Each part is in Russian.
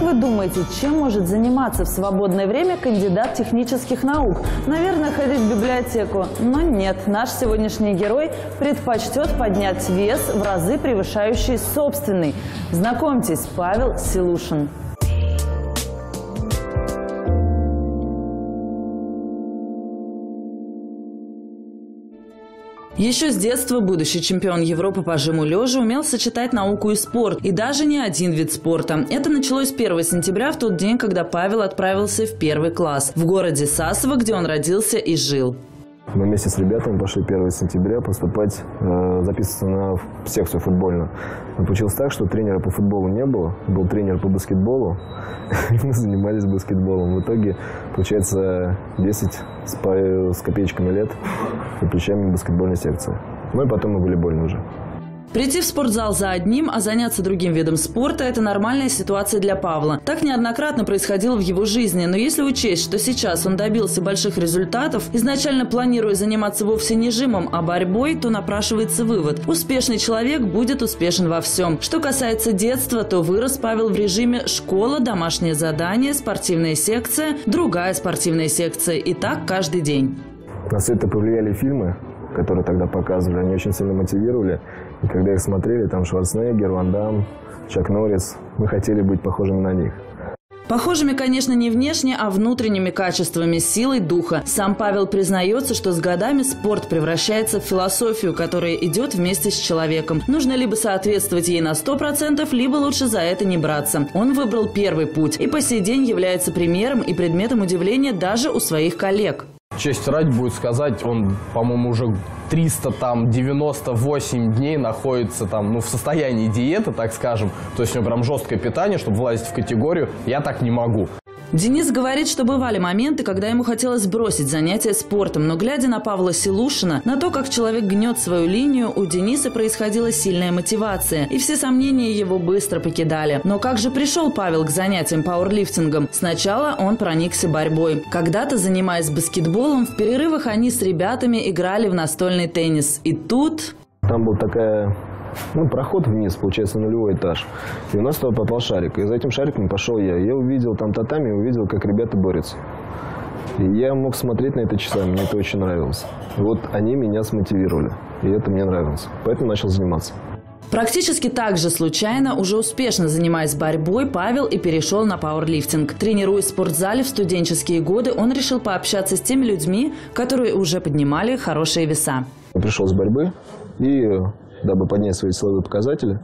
Как вы думаете, чем может заниматься в свободное время кандидат технических наук? Наверное, ходить в библиотеку. Но нет, наш сегодняшний герой предпочтет поднять вес в разы превышающий собственный. Знакомьтесь, Павел Силушин. Еще с детства будущий чемпион Европы по жиму лежа умел сочетать науку и спорт. И даже не один вид спорта. Это началось 1 сентября, в тот день, когда Павел отправился в 1 класс. В городе Сасово, где он родился и жил. Мы вместе с ребятами пошли 1 сентября поступать, записываться на секцию футбольную. Но получилось так, что тренера по футболу не было, был тренер по баскетболу, и мы занимались баскетболом. В итоге, получается, 10 с копеечками лет за плечами баскетбольной секции. Ну и потом и волейбольной уже. Прийти в спортзал за одним, а заняться другим видом спорта – это нормальная ситуация для Павла. Так неоднократно происходило в его жизни. Но если учесть, что сейчас он добился больших результатов, изначально планируя заниматься вовсе не жимом, а борьбой, то напрашивается вывод – успешный человек будет успешен во всем. Что касается детства, то вырос Павел в режиме школа, домашнее задание, спортивная секция, другая спортивная секция. И так каждый день. На все это повлияли фильмы, которые тогда показывали. Они очень сильно мотивировали. И когда их смотрели, там Шварценеггер, Ван Дамм, Чак Норрис, мы хотели быть похожими на них. Похожими, конечно, не внешне, а внутренними качествами, силой духа. Сам Павел признается, что с годами спорт превращается в философию, которая идет вместе с человеком. Нужно либо соответствовать ей на 100%, либо лучше за это не браться. Он выбрал первый путь и по сей день является примером и предметом удивления даже у своих коллег. Честь ради будет сказать, он, по-моему, уже 398 дней находится там, в состоянии диеты, так скажем. То есть у него прям жесткое питание, чтобы влазить в категорию «я так не могу». Денис говорит, что бывали моменты, когда ему хотелось бросить занятия спортом, но глядя на Павла Силушина, на то, как человек гнет свою линию, у Дениса происходила сильная мотивация, и все сомнения его быстро покидали. Но как же пришел Павел к занятиям пауэрлифтингом? Сначала он проникся борьбой. Когда-то, занимаясь баскетболом, в перерывах они с ребятами играли в настольный теннис. И тут... Там был такая... проход вниз, получается, на нулевой этаж. И у нас туда попал шарик. И за этим шариком пошел я. Я увидел там татами, увидел, как ребята борются. И я мог смотреть на это часами, мне это очень нравилось. И вот они меня смотивировали. И это мне нравилось. Поэтому начал заниматься. Практически так же случайно, уже успешно занимаясь борьбой, Павел и перешел на пауэрлифтинг. Тренируясь в спортзале в студенческие годы, он решил пообщаться с теми людьми, которые уже поднимали хорошие веса. Я пришел с борьбы и... Дабы поднять свои силовые показатели,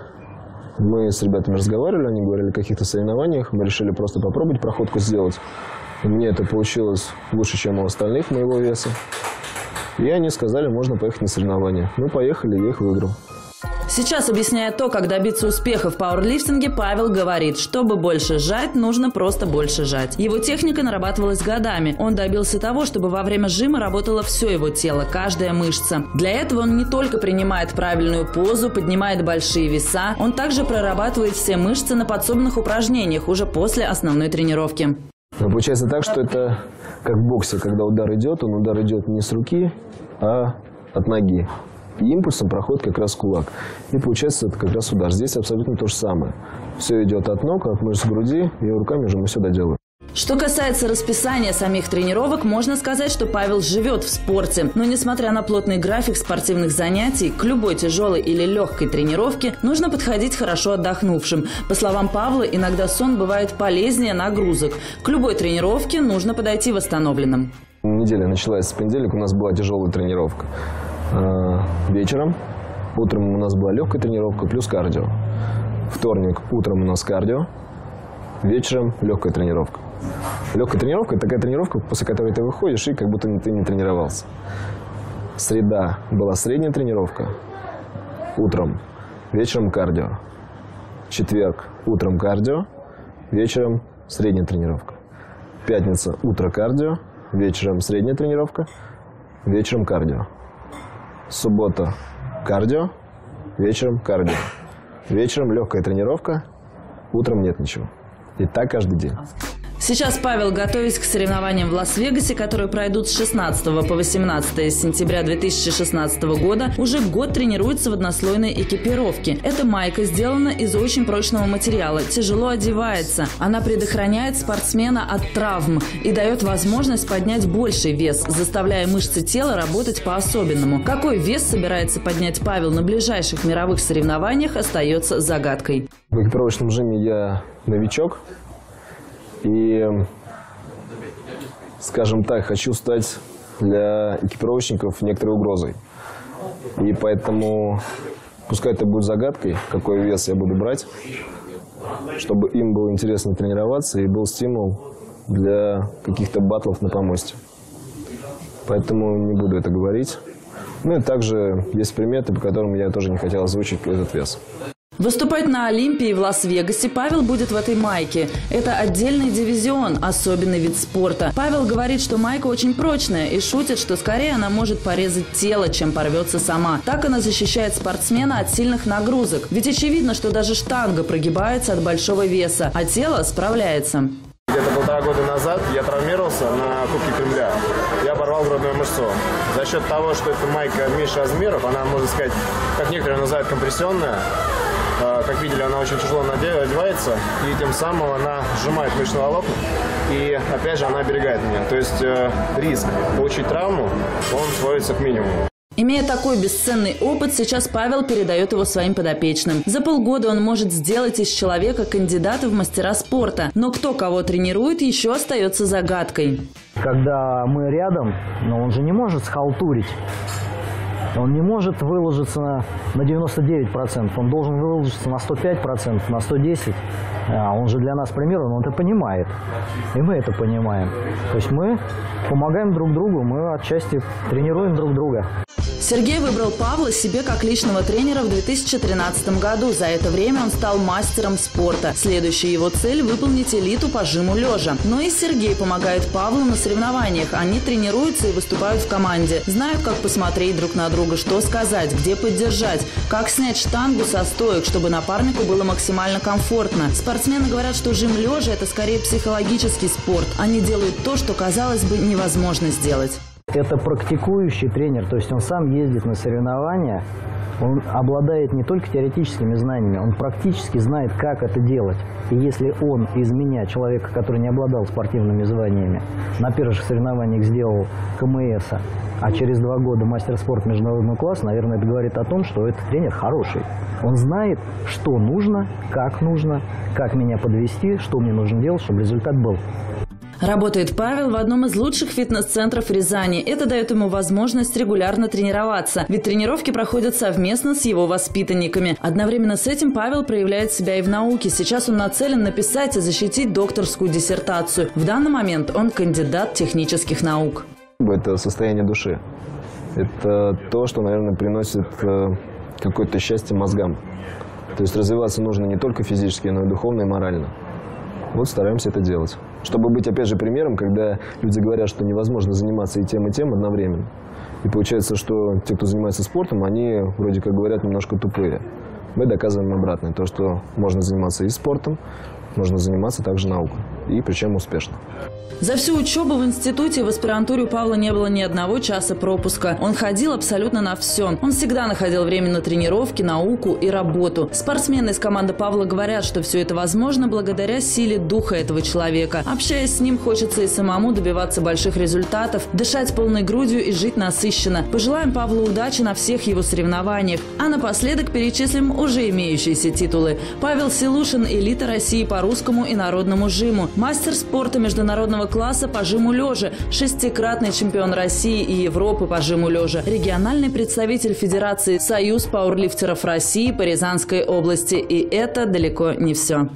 мы с ребятами разговаривали, они говорили о каких-то соревнованиях, мы решили просто попробовать проходку сделать. И мне это получилось лучше, чем у остальных моего веса. И они сказали, можно поехать на соревнования. Мы поехали, я их выиграл. Сейчас, объясняя то, как добиться успеха в пауэрлифтинге, Павел говорит, чтобы больше жать, нужно просто больше жать. Его техника нарабатывалась годами. Он добился того, чтобы во время жима работало все его тело, каждая мышца. Для этого он не только принимает правильную позу, поднимает большие веса, он также прорабатывает все мышцы на подсобных упражнениях уже после основной тренировки. Но получается так, что это как в боксе, когда удар идет, удар идет не с руки, а от ноги. И импульсом проходит как раз кулак. И получается это как раз удар. Здесь абсолютно то же самое. Все идет от ног, от мышц груди, и руками уже мы все доделаем. Что касается расписания самих тренировок, можно сказать, что Павел живет в спорте. Но несмотря на плотный график спортивных занятий, к любой тяжелой или легкой тренировке нужно подходить хорошо отдохнувшим. По словам Павла, иногда сон бывает полезнее нагрузок. К любой тренировке нужно подойти восстановленным. Неделя началась с понедельника, у нас была тяжелая тренировка. Вечером, утром у нас была легкая тренировка плюс кардио. Вторник, утром у нас кардио, вечером легкая тренировка. Легкая тренировка – это такая тренировка, после которой ты выходишь и как будто ты не тренировался. Среда была средняя тренировка, утром, вечером кардио. Четверг, утром кардио, вечером средняя тренировка. Пятница, утро кардио, вечером средняя тренировка, вечером кардио. Суббота – кардио, вечером кардио. Вечером легкая тренировка, утром нет ничего. И так каждый день. Сейчас Павел, готовясь к соревнованиям в Лас-Вегасе, которые пройдут с 16 по 18 сентября 2016 года, уже год тренируется в однослойной экипировке. Эта майка сделана из очень прочного материала, тяжело одевается. Она предохраняет спортсмена от травм и дает возможность поднять больший вес, заставляя мышцы тела работать по-особенному. Какой вес собирается поднять Павел на ближайших мировых соревнованиях, остается загадкой. В экипировочном режиме я новичок. И, скажем так, хочу стать для экипировочников некоторой угрозой. И поэтому, пускай это будет загадкой, какой вес я буду брать, чтобы им было интересно тренироваться и был стимул для каких-то баттлов на помосте. Поэтому не буду это говорить. Ну и также есть приметы, по которым я тоже не хотел озвучить этот вес. Выступать на Олимпии в Лас-Вегасе Павел будет в этой майке. Это отдельный дивизион, особенный вид спорта. Павел говорит, что майка очень прочная и шутит, что скорее она может порезать тело, чем порвется сама. Так она защищает спортсмена от сильных нагрузок. Ведь очевидно, что даже штанга прогибается от большого веса, а тело справляется. Где-то 1,5 года назад я травмировался на Кубке Кремля. Я порвал грудную мышцу. За счет того, что эта майка меньше размеров, она, можно сказать, как некоторые называют, компрессионная. Как видели, она очень тяжело одевается, и тем самым она сжимает мышечные волокна, и опять же она оберегает меня. То есть риск получить травму, он сводится к минимуму. Имея такой бесценный опыт, сейчас Павел передает его своим подопечным. За полгода он может сделать из человека кандидата в мастера спорта. Но кто кого тренирует, еще остается загадкой. Когда мы рядом, но он же не может схалтурить. Он не может выложиться на 99%, он должен выложиться на 105%, на 110%. Он же для нас пример, он это понимает. И мы это понимаем. То есть мы помогаем друг другу, мы отчасти тренируем друг друга. Сергей выбрал Павла себе как личного тренера в 2013 году. За это время он стал мастером спорта. Следующая его цель – выполнить элиту по жиму лежа. Но и Сергей помогает Павлу на соревнованиях. Они тренируются и выступают в команде. Знают, как посмотреть друг на друга, что сказать, где поддержать, как снять штангу со стоек, чтобы напарнику было максимально комфортно. Спортсмены говорят, что жим лежа – это скорее психологический спорт. Они делают то, что, казалось бы, невозможно сделать. Это практикующий тренер, то есть он сам ездит на соревнования, он обладает не только теоретическими знаниями, он практически знает, как это делать. И если он из меня, человека, который не обладал спортивными званиями, на первых соревнованиях сделал КМС, а через 2 года мастер спорта международного класса, наверное, это говорит о том, что этот тренер хороший. Он знает, что нужно, как меня подвести, что мне нужно делать, чтобы результат был. Работает Павел в одном из лучших фитнес-центров Рязани. Это дает ему возможность регулярно тренироваться, ведь тренировки проходят совместно с его воспитанниками. Одновременно с этим Павел проявляет себя и в науке. Сейчас он нацелен написать и защитить докторскую диссертацию. В данный момент он кандидат технических наук. Это состояние души. Это то, что, наверное, приносит какое-то счастье мозгам. То есть развиваться нужно не только физически, но и духовно, и морально. Вот стараемся это делать. Чтобы быть, опять же, примером, когда люди говорят, что невозможно заниматься и тем одновременно. И получается, что те, кто занимается спортом, они вроде как говорят немножко тупые. Мы доказываем обратное. То, что можно заниматься и спортом, можно заниматься также наукой. И причем успешно. За всю учебу в институте и в аспирантуре у Павла не было ни одного часа пропуска. Он ходил абсолютно на все. Он всегда находил время на тренировки, науку и работу. Спортсмены из команды Павла говорят, что все это возможно благодаря силе духа этого человека. Общаясь с ним, хочется и самому добиваться больших результатов, дышать полной грудью и жить насыщенно. Пожелаем Павлу удачи на всех его соревнованиях. А напоследок перечислим уже имеющиеся титулы. Павел Силушин – элита России по русскому и народному жиму. Мастер спорта международного класса по жиму лежа, 6-кратный чемпион России и Европы по жиму лежа, региональный представитель Федерации Союз пауэрлифтеров России по Рязанской области. И это далеко не все.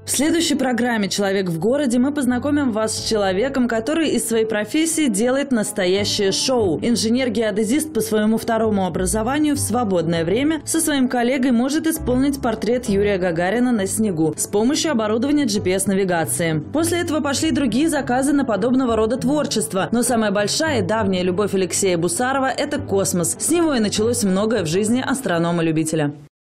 В следующей программе «Человек в городе» мы познакомим вас с человеком, который из своей профессии делает настоящее шоу. Инженер-геодезист по своему второму образованию в свободное время со своим коллегой может исполнить портрет Юрия Гагарина на снегу с помощью оборудования GPS-навигации. После этого пошли другие заказы на подобного рода творчество. Но самая большая и давняя любовь Алексея Бусарова – это космос. С него и началось многое в жизни астронома-любителя.